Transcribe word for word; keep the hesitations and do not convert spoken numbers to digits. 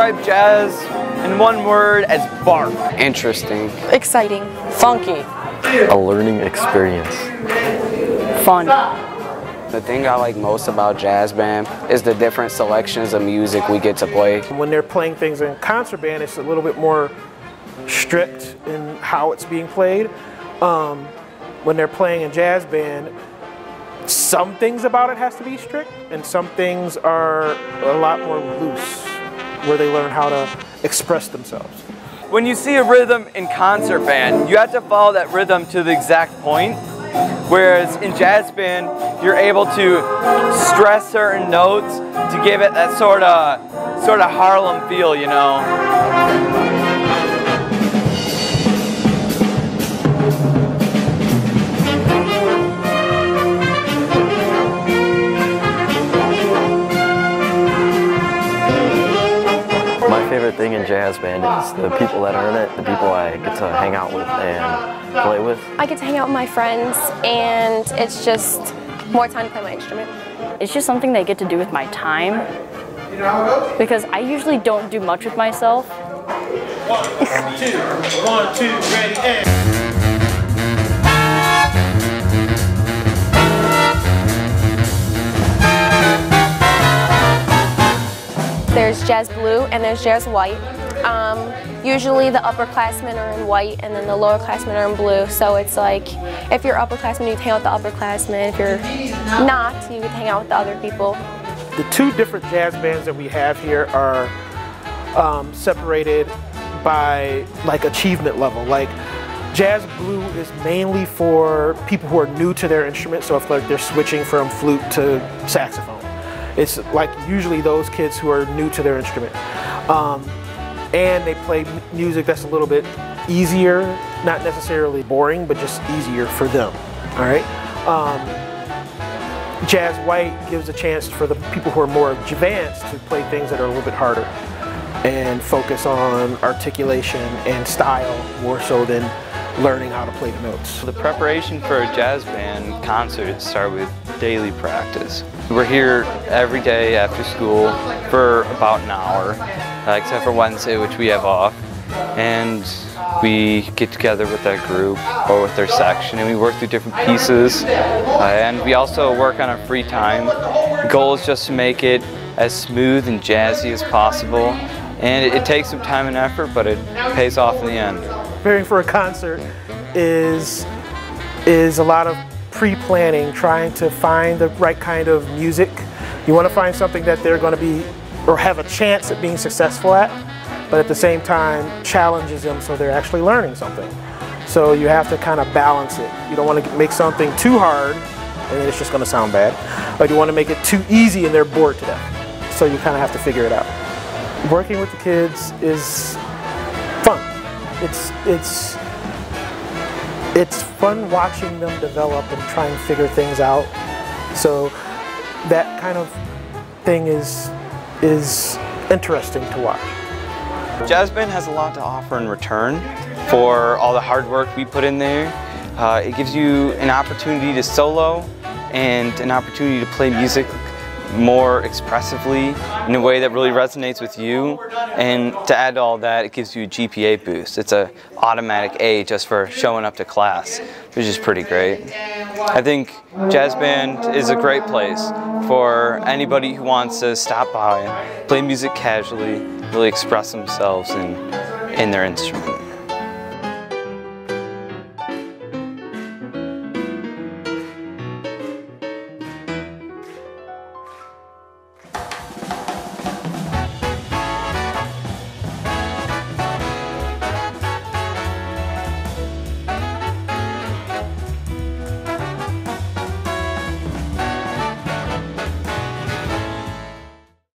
describe jazz in one word as bark. Interesting. Exciting. Funky. A learning experience. Fun. The thing I like most about jazz band is the different selections of music we get to play. When they're playing things in concert band, it's a little bit more strict in how it's being played. Um, when they're playing in jazz band, some things about it has to be strict, and some things are a lot more loose, where they learn how to express themselves. When you see a rhythm in concert band, you have to follow that rhythm to the exact point. Whereas in jazz band, you're able to stress certain notes to give it that sort of, sort of Harlem feel, you know. My favorite thing in jazz band is the people that earn it, the people I get to hang out with and play with. I get to hang out with my friends, and it's just more time to play my instrument. It's just something that I get to do with my time, because I usually don't do much with myself. One, two, one, two, ready, and... There's jazz blue and there's jazz white. Um, usually the upperclassmen are in white and then the lowerclassmen are in blue. So it's like, if you're upperclassmen, you hang out with the upperclassmen. If you're not, you can hang out with the other people. The two different jazz bands that we have here are um, separated by like achievement level. Like jazz blue is mainly for people who are new to their instrument. So if like they're switching from flute to saxophone. It's like usually those kids who are new to their instrument. Um, and they play music that's a little bit easier, not necessarily boring, but just easier for them, all right? Um, jazz white gives a chance for the people who are more advanced to play things that are a little bit harder and focus on articulation and style more so than learning how to play the notes. The preparation for a jazz band concert starts with daily practice. We're here every day after school for about an hour, uh, except for Wednesday, which we have off. And we get together with our group or with our section and we work through different pieces. Uh, and we also work on our free time. The goal is just to make it as smooth and jazzy as possible. And it, it takes some time and effort, but it pays off in the end. Preparing for a concert is, is a lot of pre-planning, trying to find the right kind of music. You want to find something that they're going to be, or have a chance at being successful at, but at the same time challenges them so they're actually learning something. So you have to kind of balance it. You don't want to make something too hard and then it's just going to sound bad, but you want to make it too easy and they're bored to death. So you kind of have to figure it out. Working with the kids is fun. It's, it's, it's fun watching them develop and try and figure things out. So that kind of thing is, is interesting to watch. Jazz band has a lot to offer in return for all the hard work we put in there. Uh, it gives you an opportunity to solo and an opportunity to play music more expressively in a way that really resonates with you, and to add to all that, it gives you a G P A boost. It's an automatic A just for showing up to class, which is pretty great. I think jazz band is a great place for anybody who wants to stop by and play music casually, really express themselves in, in their instrument.